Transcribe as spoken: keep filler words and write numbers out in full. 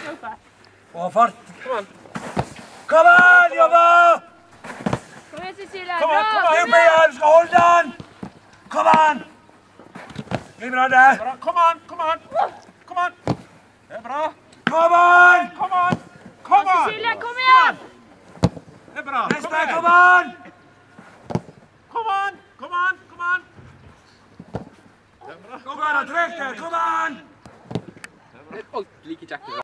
Og fart. Kom an, jobba! Kom igjen, Cecilie. Kom an, kom an. Opp igjen, du skal holde den! Kom an! Bli bra der. Bra. Kom an, kom an. Kom an. Det er bra. Kom an! Kom an. Kom an. Cecilie, kom igjen! Det er bra. Neste, kom an! Kom an. Kom an. Kom an. Det er bra. Kom an, trykk det, kom an! Det er alt like kjekt.